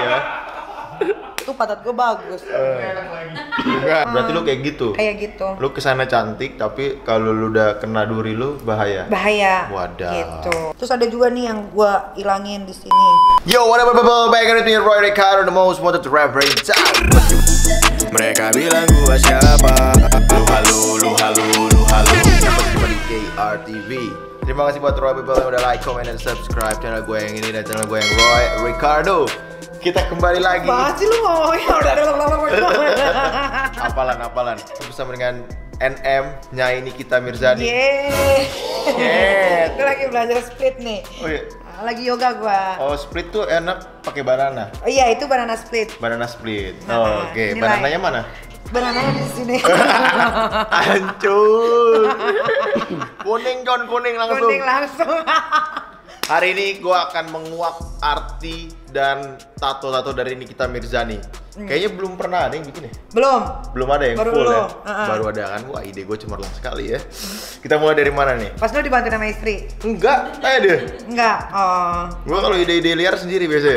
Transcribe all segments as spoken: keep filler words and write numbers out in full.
ya. Itu pantat gue bagus. Uh, enggak, berarti lu kayak gitu. Kayak gitu. Lu kesana cantik, tapi kalau lu udah kena duri lu bahaya. Bahaya. Wadah. Gitu. Terus ada juga nih yang gua ilangin di sini. Yo, what up, people? Back with me, Roy Ricardo, the most wanted rapper in town. Mereka bilang gua siapa? Lu halu, lu halu, lu halu. Dapat cuma di K R T V. Terima kasih buat Roy people yang udah like, comment, dan subscribe channel gue yang ini dan channel gue yang Roy Ricardo. Kita kembali lagi. Apaan sih lu ngomongnya? Apalan, apalan. Bersama dengan N M, Nyai Nikita Mirzani. Yeay. Yeah. Gue lagi belajar split nih. Oh iya. Lagi yoga gua. Oh, split tuh enak pakai banana. Oh iya, itu banana split. Banana split. Nah, Oh, oke. Okay. Banananya mana? Banananya di sini. Hancur. Kuning, John, kuning langsung. Kuning langsung. Hari ini gue akan menguak arti dan tato-tato dari Nikita Mirzani. Hmm. Kayaknya belum pernah ada yang bikin ya? Belum. Belum ada yang Baru full lu. ya? Uh-uh. Baru ada kan? Wah, ide gue cemerlang sekali ya. Kita mulai dari mana nih? Pas lu dibantu sama istri? Enggak, tanya deh. Enggak. Oh. Gue kalau ide-ide liar sendiri biasanya.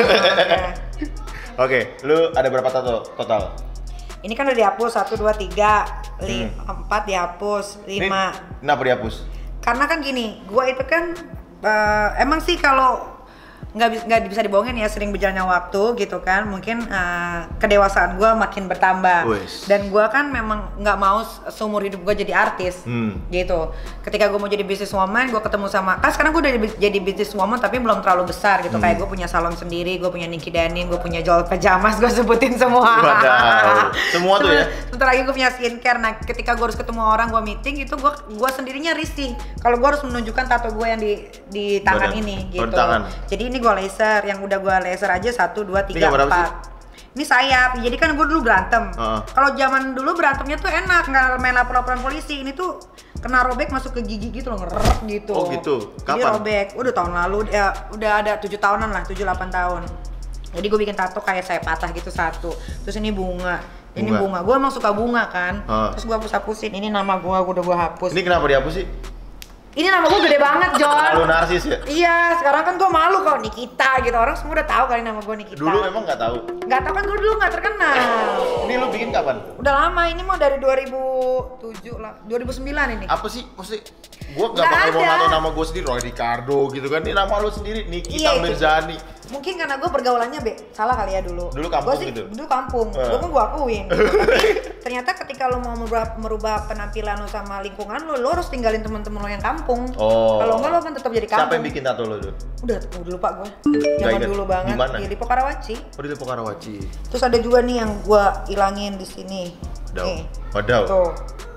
Oke, lu ada berapa tato total? Ini kan udah dihapus satu, dua, tiga, empat dihapus, lima. Ini kenapa dihapus? Karena kan gini, gua itu kan uh, emang sih kalau nggak nggak bisa dibohongin ya, sering berjalannya waktu gitu kan, mungkin uh, kedewasaan gue makin bertambah. Uish. Dan gue kan memang nggak mau seumur hidup gue jadi artis. hmm. Gitu. Ketika gue mau jadi businesswoman, gue ketemu sama, kan sekarang gue udah jadi businesswoman tapi belum terlalu besar gitu. hmm. Kayak gue punya salon sendiri, gue punya Niki Denim, gue punya jual pajamas, gue sebutin semua. Wadaw. Semua tuh ya? Sebentar lagi gue punya skincare. Nah ketika gue harus ketemu orang, gue meeting itu gue gue sendirinya risih kalau gue harus menunjukkan tato gue yang di di tangan Badan. ini gitu. Tangan. Jadi ini gue laser, yang udah gue laser aja satu, dua, tiga, ini empat. Ini sayap, jadi kan gue dulu berantem. Uh-uh. Kalau zaman dulu berantemnya tuh enak, nggak main lapor-laporan polisi. Ini tuh kena robek masuk ke gigi gitu loh, ngerek gitu. Oh gitu, kapan? Jadi kapan? robek, udah tahun lalu, ya udah ada tujuh tahunan lah, tujuh delapan tahun. Jadi gue bikin tato kayak saya patah gitu satu. Terus ini bunga, ini bunga. bunga. Gue emang suka bunga kan. Uh. Terus gue hapus-hapusin, ini nama gue, gue udah gue hapus. Ini kenapa dihapus sih? Ini nama gue gede banget, John. Terlalu narsis ya? Iya, sekarang kan gue malu kalau Nikita gitu. Orang semua udah tahu kali nama gue Nikita. Dulu emang nggak tahu? Nggak tahu kan, gue dulu nggak terkenal. Ini lu bikin kapan? Udah lama, ini mau dari dua ribu tujuh lah, dua ribu sembilan ini. Apa sih? Maksudnya gue nggak bakal mau nato nama gue sendiri, Roy Ricardo gitu kan. Ini nama lu sendiri, Nikita iya, Mirzani. Mungkin karena gue pergaulannya be, salah kali ya dulu. Dulu kampung gua sih, gitu? Dulu kampung, uh. gue kan gue akuin. Ternyata ketika lo mau merubah, merubah penampilan lo sama lingkungan lo, lo harus tinggalin teman-teman lo yang kampung. Oh. Kalau enggak lo kan tetap jadi kampung. Siapa yang bikin tato lo tuh? Udah, udah lupa gue. Zaman dulu banget. Di mana? Ya, di Pokarawaci. Oh, di Pokarawaci. Terus ada juga nih yang gue ilangin di sini. Wadaw. Nih. Wadaw. Tuh.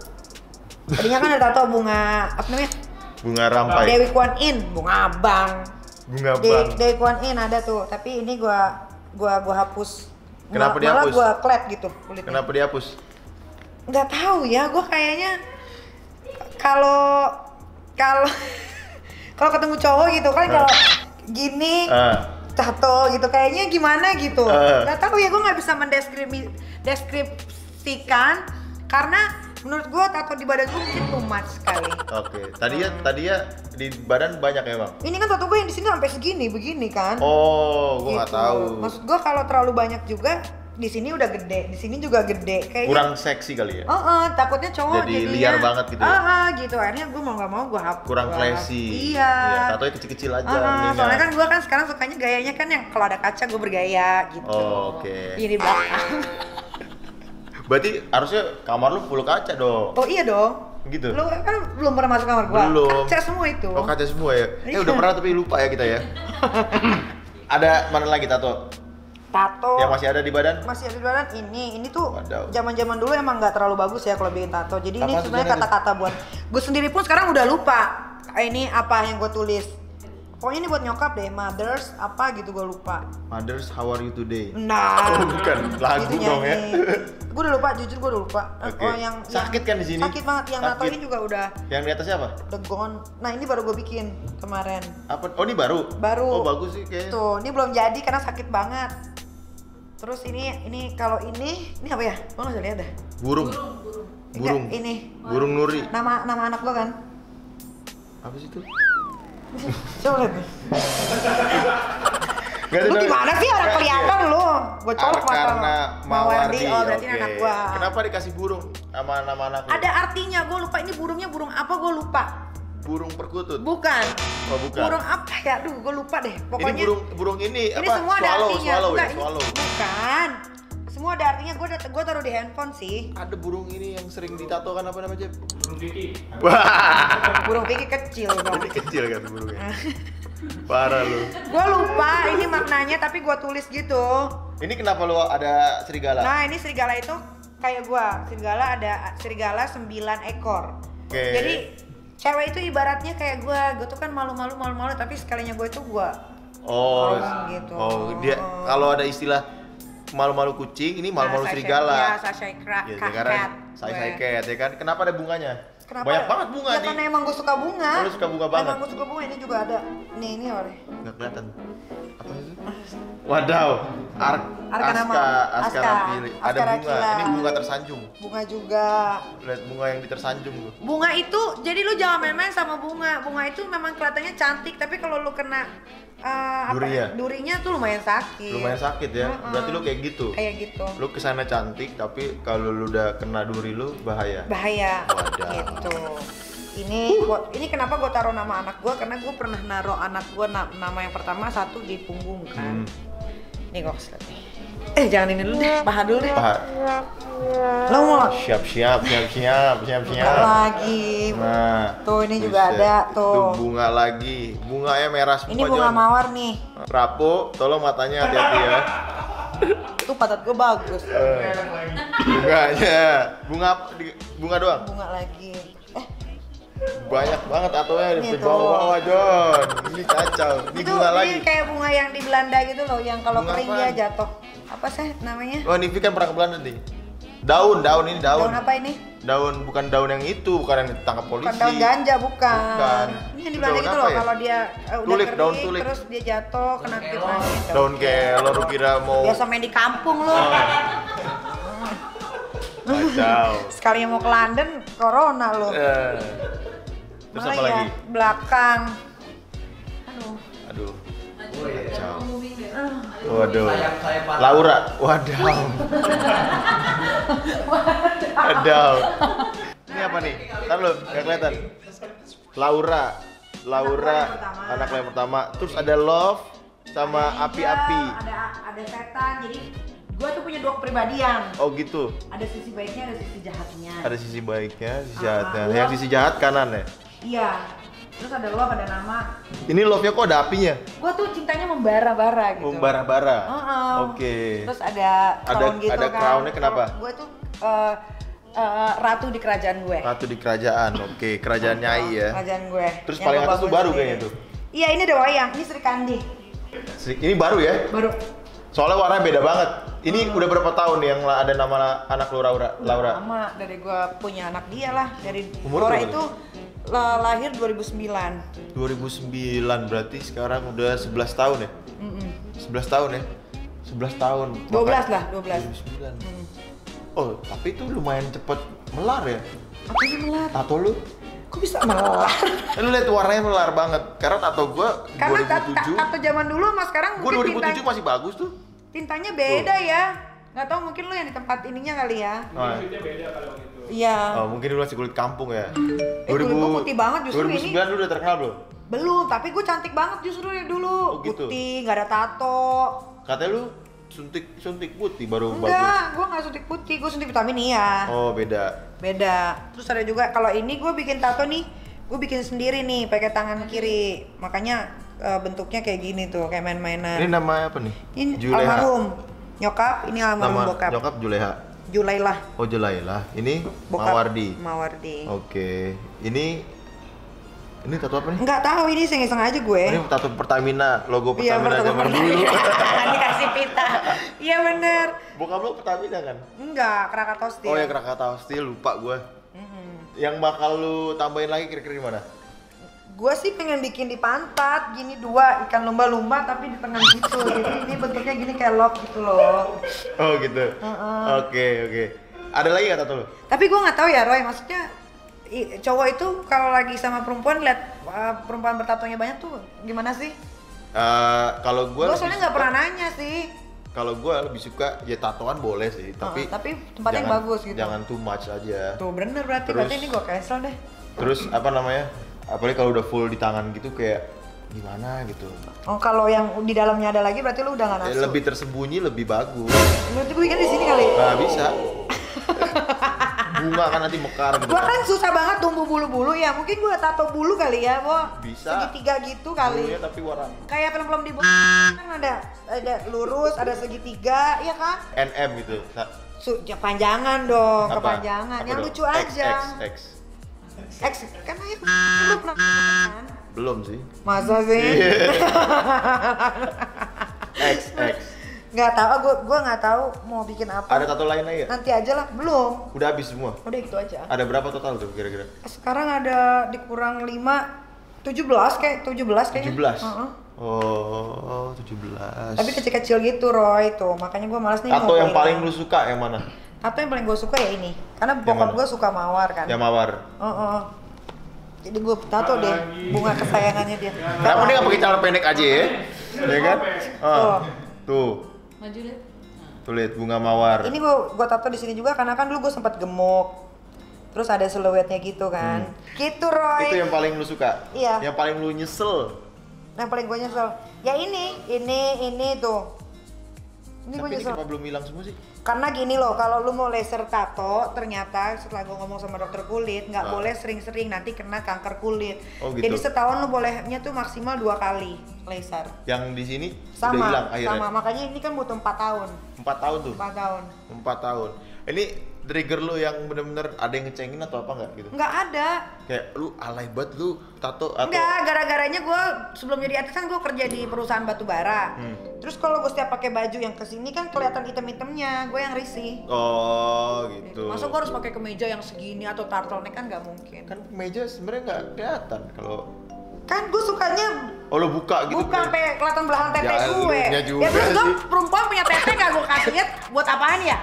Tadinya kan ada tato bunga apa namanya? Bunga rampai. Dewi Kwan In, bunga abang. Bunga Dewi, abang. Dewi Kwan In ada tuh, tapi ini gua gua gua hapus. Kenapa Mal, dihapus? Malah gua klet gitu kulitnya. Kenapa dihapus? Nggak tahu ya, gua kayaknya kalau kalau kalau ketemu cowok gitu kan, kalau gini uh. tato gitu kayaknya gimana gitu. Uh. Nggak tahu ya, gua nggak bisa mendeskripsikan karena menurut gua tato di badan gua mungkin too much sekali. Oke, okay. tadi ya tadi ya di badan banyak ya bang. Ini kan tato gua yang di sini sampai segini begini kan. Oh, gua nggak gitu. tahu. Maksud gua kalau terlalu banyak juga di sini udah gede, di sini juga gede. Kayaknya kurang seksi kali ya. Oh, uh, takutnya cowok jadi jadinya, liar banget gitu. Ah, uh, uh, gitu. Akhirnya gua mau nggak mau gua hapus. Kurang classy. Iya. Iya, tatonya kecil-kecil aja. Uh, uh, soalnya kan gua kan sekarang sukanya gayanya kan yang kalau ada kaca gua bergaya gitu. Oh, oke. Okay. Ini belakang. Berarti harusnya kamar lu full kaca dong. Oh iya dong. Gitu. Lu kan belum pernah masuk kamar gua. Belum. Kaca semua itu. Oh, kaca semua ya. Eh udah pernah tapi lupa ya kita ya. Ada mana lagi tato? Tato. Yang masih ada di badan? Masih ada di badan ini. Ini tuh Wadaw. zaman-zaman dulu emang nggak terlalu bagus ya kalau bikin tato. Jadi apa ini sebenarnya kata-kata buat gue sendiri pun sekarang udah lupa. Ini apa yang gue tulis. Pokoknya ini buat nyokap deh, mothers apa gitu gue lupa. Mothers, how are you today? Nah, oh, bukan lagu dong ya. Gue udah lupa, jujur gue udah lupa. Okay. Oh yang sakit yang, kan di sini? Sakit banget, yang tato ini juga udah. Yang di atas siapa? The Gone. Nah ini baru gue bikin kemarin. Apa? Oh ini baru? Baru. Oh bagus sih kayaknya. Tuh, ini belum jadi karena sakit banget. Terus ini, ini kalau ini, ini apa ya? Gue nggak bisa lihat dah. Burung. Burung. Enggak, ini. Burung Nuri. Nama nama anak lo kan? Apa sih itu? Coba lihat. Gak Lu gimana sih orang kelihatan gue colok mata karena Mawardi. Oh berarti Oke. anak gue. Kenapa dikasih burung sama nama anak lu? Ada artinya, gue lupa ini burungnya burung apa gue lupa. Burung perkutut. Bukan. Oh bukan. Burung apa ya? Aduh gue lupa deh. Pokoknya ini burung burung ini, ini apa? semua ada Swallow, artinya. swallow Enggak, ya, ini swallow. bukan. Semua ada artinya. Gue gue taruh di handphone sih. Ada burung ini yang sering ditato kan apa namanya? Burung Vicky. Wah. Burung Vicky kecil dong. Ini kecil kan burungnya. Parah lu. Gue lupa ini maknanya tapi gue tulis gitu. Ini kenapa lu ada serigala? Nah ini serigala itu kayak gue. Serigala ada serigala sembilan ekor. Oke. Jadi cewek itu ibaratnya kayak gue. Gue tuh kan malu-malu malu-malu tapi sekalinya gue itu gue. Oh, gitu. oh dia kalau ada istilah malu-malu kucing, ini malu-malu Nah, serigala. Ya, Sasha Kra- Ya, Cat. karena saya saya cat ya kan. Kenapa ada bunganya? Kenapa? Banyak banget bunga ya, di. karena emang gue suka bunga. Oh, lu suka bunga banget? Emang gue suka bunga, ini juga ada. Nih, ini oleh. Nggak kelihatan. Apa itu? Wadaw. Ar Arka nama- Aska, Aska, Aska. Rampili. Ada Aska bunga. Rakila. Ini bunga tersanjung. Bunga juga. Lihat bunga yang ditersanjung tuh. Bunga itu, jadi lu jangan main-main sama bunga. Bunga itu memang kelihatannya cantik, tapi kalau lu kena uh, apa, Durinya? durinya tuh lumayan sakit. Lumayan sakit ya. Mm-mm. Berarti lu kayak gitu. Kayak gitu. Lu kesana cantik, tapi kalau lu udah kena duri lu bahaya. Bahaya. Wadah. Gitu. Ini gua, ini kenapa gue taruh nama anak gue karena gue pernah naruh anak gue na- nama yang pertama satu di punggung kan. Hmm. Nih gue kasih lihat nih. Eh jangan ini dulu deh, paha dulu deh. Paha. Lo mau Siap siap siap siap siap buka siap. lagi. Nah, Tuh ini juga buset. ada tuh. Tuh bunga lagi. Bunganya merah semua. Ini bunga Jon. mawar nih. Rapo, tolong matanya hati-hati ya. Tuh patat gue bagus. Eh, bunganya. Bunga bunga doang. Bunga lagi. Eh Banyak banget tatonya di Nih, tuh. bawah-bawah, Jon. Ini kacau. Ini itu bunga ini lagi. kayak bunga yang di Belanda gitu loh, yang kalau Bunga kering apaan? dia jatuh. Apa sih namanya? Oh, ini kan pernah ke Belanda nih. Daun, daun ini daun. Daun apa ini? Daun bukan daun yang itu, bukan yang ditangkap polisi. Bukan daun ganja, bukan. Bukan. Ini yang di Itu Belanda daun gitu apa loh, ya? kalau dia uh, udah Tulip, kering daun tulip. terus dia jatuh kena tip angin. Daun kelor lu kira mau Biasa main di kampung lo. Oh. Kacau. Sekali mau ke London, corona lo. Eh. Terus Malah apa ya, lagi? belakang. Aduh. Aduh. Kacau. Waduh. Laura. Wadaw. Wadaw. Ini apa nih? Ntar lu, nggak kelihatan. Laura. Laura, anak lo yang pertama. Terus ada Love sama Api-Api. Ada ada setan. Jadi gua tuh punya dua kepribadian. Oh gitu. Ada sisi baiknya, ada sisi jahatnya. Ada sisi baiknya, sisi Ah, jahatnya. Love. Yang sisi jahat kanan ya. Iya. Terus ada love, ada nama. Ini Love-nya kok ada apinya? Gua tuh cintanya membara-bara gitu. Membara-bara. Heeh. Oke. Terus ada crown Ada- gitu ada kan. crown-nya kenapa? Gue tuh eh, eh, ratu di kerajaan gue. Ratu di kerajaan. Oke, kerajaan Nyai ya. Kerajaan gue. Terus Yang paling gua atas tuh bangun baru sendiri. kayaknya tuh. Iya, ini ada wayang. Ini Sri Kandi. Si- Ini baru ya? Baru. Soalnya warnanya beda banget. Ini udah berapa tahun nih yang la- ada nama anak lu Laura? Laura. Lama dari gue punya anak dia lah. Dari Umur Laura berapa itu la- lahir dua ribu sembilan. dua ribu sembilan berarti sekarang udah sebelas tahun ya? Mm-mm. sebelas tahun ya? sebelas tahun. dua belas Makanya- lah, dua belas. dua ribu sembilan. Hmm. Oh, tapi itu lumayan cepet melar ya? Apa sih melar? Tato lu? Kok bisa melar? Kan lu lihat warnanya melar banget. Karena tato gua Karena tat- tat- dua ribu tujuh. tato zaman dulu sama sekarang Gua mungkin dua ribu tujuh tintanya, masih bagus tuh. tintanya beda ya. Nggak tahu mungkin lu yang di tempat ininya kali ya. Oh, Kulitnya beda kalau gitu. Iya. oh, mungkin lu masih kulit kampung ya. Eh, kulit gua putih banget justru dua ribu sembilan ini. lu udah terkenal belum? Belum, tapi gue cantik banget justru ya dulu. Oh, gitu? Putih, nggak ada tato. Katanya lu suntik suntik putih baru bagus. Enggak, gue nggak suntik putih, gue suntik vitamin iya. Oh, beda. Beda. Terus ada juga kalau ini gue bikin tato nih, gue bikin sendiri nih pakai tangan kiri. Makanya eh, bentuknya kayak gini tuh, kayak main-mainan. Ini namanya apa nih? Ini Juleha. almarhum nyokap, ini almarhum Nama bokap. nyokap Juleha. Julailah. Oh, Julailah. Ini Bokap Mawardi. Mawardi. Oke. Ini ini tato apa nih? Enggak tahu ini iseng-iseng aja gue. Ini tato Pertamina, logo Iya, Pertamina zaman dulu. Dikasih pita. Iya bener. Bokap lu Pertamina kan? Enggak, Krakatau Steel. Oh ya, Krakatau Steel, lupa gue. Mm-mm. Yang bakal lu tambahin lagi kira-kira di mana? Gue sih pengen bikin di pantat, gini dua ikan lumba-lumba tapi di tengah gitu. Jadi ini bentuknya gini kayak love gitu loh. Oh gitu. Heeh. Oke, oke. Ada lagi nggak tato lu? Tapi gue nggak tahu ya Roy, maksudnya i- cowok itu kalau lagi sama perempuan lihat uh, perempuan bertatonya banyak tuh gimana sih? Eh, kalau gue Gue soalnya nggak pernah nanya sih. Kalau gue lebih suka ya tatoan boleh sih, tapi uh, tapi tempatnya yang bagus gitu. Jangan too much aja. Tuh bener berarti, terus, berarti ini gue cancel deh. Terus apa namanya? Apalagi kalau udah full di tangan gitu kayak gimana gitu. Oh kalau yang di dalamnya ada lagi berarti lu udah nggak nafsu. Eh, lebih tersembunyi lebih bagus. Berarti gue bikin di sini kali. Nah bisa. Bunga kan nanti mekar gitu. Gua kan susah banget tumbuh bulu-bulu ya. Mungkin gua tato bulu kali ya, Bo. Bisa. Segitiga gitu kali. Bulunya tapi warna. Kayak film-film di kan ada ada lurus, ada segitiga, ya kan? N M gitu. Su ya, panjangan dong, Apa? kepanjangan. Apa yang dong? lucu X, aja. X, X. X kan ayo lu pernah kan? Belum sih. Masa sih? X, X. Nggak tahu, gua gua nggak tahu mau bikin apa. Ada tato lain lagi ya? Nanti aja lah, belum. Udah habis semua? Udah gitu aja. Ada berapa total tuh kira-kira? Sekarang ada dikurang lima, tujuh belas kayak tujuh belas kayaknya. tujuh belas? Uh-huh. Oh, tujuh belas. Tapi kecil-kecil gitu, Roy, tuh. Makanya gua malas nih. Tato yang ngumpulin. paling lu suka yang mana? Tato yang paling gua suka ya ini. Karena bokap gua suka mawar kan. Yang mawar. Uh-uh. Jadi gua tato deh bunga kesayangannya dia. Kenapa dia nggak pakai celana pendek aja ya? Ya kan? Oh. Tuh. Maju deh. Tuh lihat bunga mawar. Ini gua gua tato di sini juga karena kan dulu gua sempat gemuk. Terus ada siluetnya gitu kan. Hmm. Gitu, Roy. Itu yang paling lu suka? Iya. Yang paling lu nyesel? Yang paling gua nyesel. Ya ini, ini, ini tuh. Ini Tapi gua ini nyesel. kenapa belum hilang semua sih? Karena gini loh, kalau lu mau laser tato, ternyata setelah gue ngomong sama dokter kulit, nggak Ah. boleh sering-sering, nanti kena kanker kulit. Oh, gitu. Jadi setahun lu bolehnya tuh maksimal dua kali laser. Yang di sini Sama, udah hilang akhirnya? sama. Makanya ini kan butuh empat tahun. Empat tahun tuh? Empat tahun. Empat tahun. Ini trigger lu yang bener-bener ada yang ngecengin atau apa nggak gitu? Nggak ada. Kayak lu alay banget lu tato atau? Enggak, gara-garanya gue sebelum jadi artis kan gue kerja di perusahaan batu bara. Hmm. Terus kalau gue setiap pakai baju yang kesini kan kelihatan item-itemnya, gue yang risih. Oh gitu. Masa gue harus pakai kemeja yang segini atau turtleneck kan nggak mungkin. Kan meja sebenarnya nggak kelihatan kalau. Kan gue sukanya Oh lu buka gitu? bukan sampai kelihatan belahan tete Ya, gue. elunya juga Ya terus gue sih. perempuan punya tete gak gue kasih lihat buat apaan ya?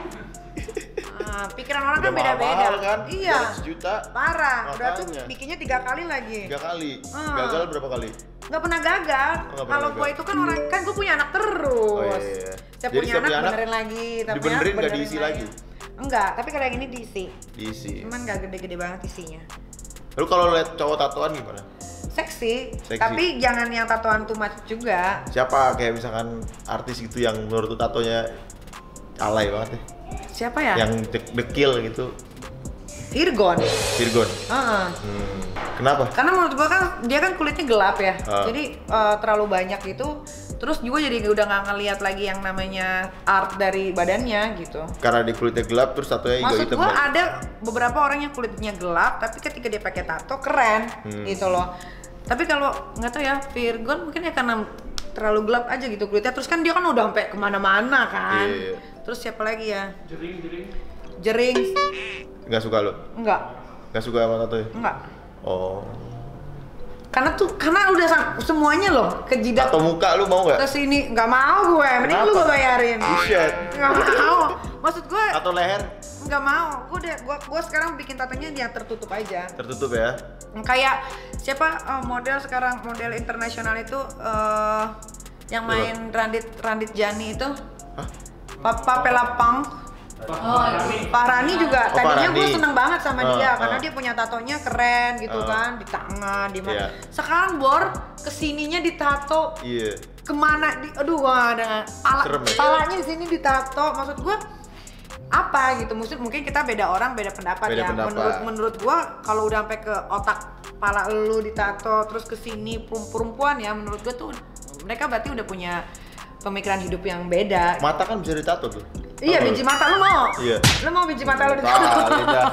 Nah, pikiran orang kan Udah beda-beda. mahal kan? Iya. dua ratus juta. Parah. Udah tuh Makanya. bikinnya tiga kali lagi. Tiga kali. Hmm. Gagal berapa kali? Nggak pernah gagal. Oh, nggak pernah Kalau gue gagal. itu kan orang kan gue punya anak terus. Oh iya, iya. Saya Jadi punya setiap anak, punya anak, benerin lagi. Tapi dibenerin nggak diisi lagi? Enggak, tapi kalau yang ini diisi. Diisi. Cuman nggak gede-gede banget isinya. Lu kalau lihat cowok tatoan gimana? Seksi, Seksi. tapi jangan yang tatoan too much juga. Siapa kayak misalkan artis gitu yang menurut lu tatonya alay banget ya? Siapa ya? Yang de- dekil gitu. Virgon. Virgon. Heeh. Hmm. Kenapa? Karena menurut gua kan dia kan kulitnya gelap ya, Ah. jadi eh, terlalu banyak gitu. Terus juga jadi udah nggak ngeliat lagi yang namanya art dari badannya gitu. Karena di kulitnya gelap terus tatonya hijau Maksud hitam. gua lagi. ada beberapa orang yang kulitnya gelap, tapi ketika dia pakai tato keren Hmm. gitu loh. Tapi kalau nggak tahu ya, Virgon mungkin ya karena terlalu gelap aja gitu kulitnya. Terus kan dia kan udah sampai kemana-mana kan. Iya, iya. Terus siapa lagi ya? Jering, jering. Jering? Nggak suka lu? Enggak, Nggak suka sama tatonya? enggak. Oh. Karena tuh karena udah sam- semuanya loh ke jidat. Tato muka lu mau nggak? Ke sini nggak mau gue, mending lu Kenapa? gue bayarin. Buset. Nggak mau. Maksud gue Atau leher nggak mau. Gue udah gue gue sekarang bikin tatonya yang tertutup aja. tertutup ya? Kayak siapa eh, model sekarang model internasional itu eh, yang main Randit Randit Jani itu? Hah? Papa Pelapang. Oh, ini. Pak Rani juga, Oh, tadinya Pak gue Rani. seneng banget sama Ah, dia ah. karena dia punya tatonya keren gitu Ah. kan, di tangan, di mana. Iya. Sekarang Bor kesininya ditato Iya. kemana di, aduh wah dengan pala, Serem ya? palanya di sini ditato, maksud gue apa gitu, maksud mungkin kita beda orang beda pendapat Beda ya. pendapat. Menurut menurut gue kalau udah sampai ke otak pala lu ditato terus ke sini perempuan ya, menurut gue tuh mereka berarti udah punya pemikiran hidup yang beda. Mata kan bisa ditato tuh. Iya, Tahu biji lu? mata lu mau? Iya. Lu mau biji mata lu ditato? Kali dah.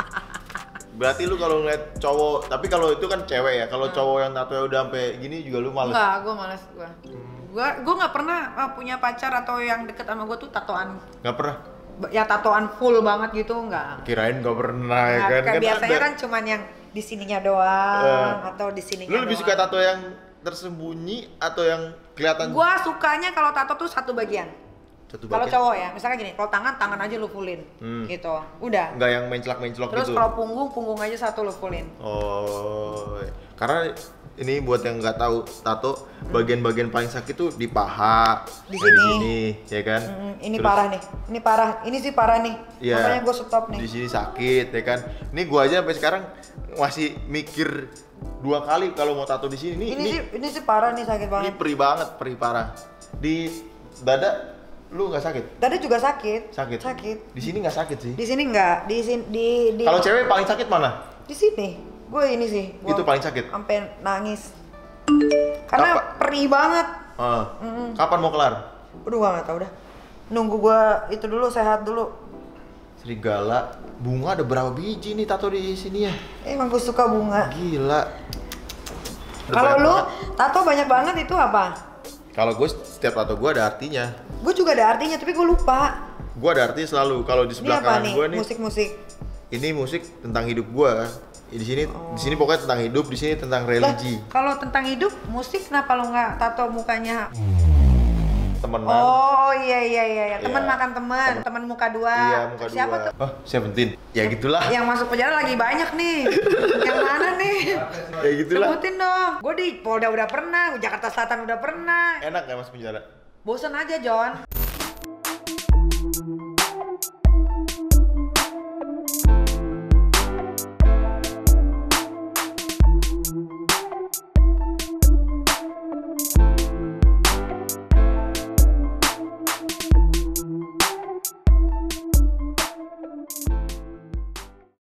Berarti lu kalau ngeliat cowok, tapi kalau itu kan cewek ya. Kalau cowok yang tatonya udah sampai gini juga lu males. Enggak, gue males gue. Gue gue nggak pernah uh, punya pacar atau yang deket sama gue tuh tatoan, Nggak pernah. ya tatoan full banget gitu nggak. Kirain nggak pernah ya Nggak, kan? kayak Kan biasanya ada. kan cuman yang di sininya doang Eh. atau di sininya. Lu lebih suka tato yang tersembunyi atau yang kelihatan? Gue sukanya kalau tato tuh satu bagian. Satu Kalau bagian. cowok ya, misalnya gini, kalau tangan tangan aja lu fullin, Hmm. gitu, udah. Nggak yang mencelak-mencelok Terus gitu. kalau punggung, punggung aja satu lu fullin. Oh, karena ini buat yang nggak tahu tato, bagian-bagian paling sakit tuh di paha, Di nah, sini. sini, ya kan? Mm, ini Terus- parah nih, ini parah, ini sih parah nih. Iya. Makanya gue stop nih. Di sini sakit, ya kan? Ini gua aja sampai sekarang masih mikir dua kali kalau mau tato di sini. Ini, Ini, ini, sih, ini sih parah nih, sakit ini banget. perih banget, perih parah. Di dada lu nggak sakit? Tadi juga sakit. Sakit. Sakit. Di sini nggak sakit sih. Di sini enggak, di sini di di. Kalau cewek paling sakit mana? Di sini, gue ini sih. Gua Itu paling sakit? Sampai nangis. Karena Apa? perih banget. Ah. Mm-mm. Kapan mau kelar? Udah gua nggak tahu dah. Nunggu gua itu dulu sehat dulu. Serigala, bunga ada berapa biji nih tato di sini ya? Emang gue suka bunga. Gila. Udah Kalau banyak lu banget. tato banyak banget itu apa? Kalau gue setiap tato gue ada artinya. Gue juga ada artinya tapi gue lupa. Gue ada artinya selalu. Kalau di Ini sebelah apa kanan nih? gue nih, Musik-musik. ini musik tentang hidup gue. Di sini, di sini pokoknya tentang hidup. Di sini tentang Lah, religi. kalau tentang hidup, musik kenapa lu nggak tato mukanya? Temenan. Oh iya iya iya, iya. teman Iya. makan teman, teman muka dua. Iya, muka Siapa dua. tuh? Oh, Seventeen. Ya gitulah. Yang masuk penjara lagi banyak nih. Yang mana nih? Ya gitulah. Sebutin dong. Gue di Polda udah pernah, Jakarta Selatan udah pernah. Enak gak mas penjara? Bosen aja John.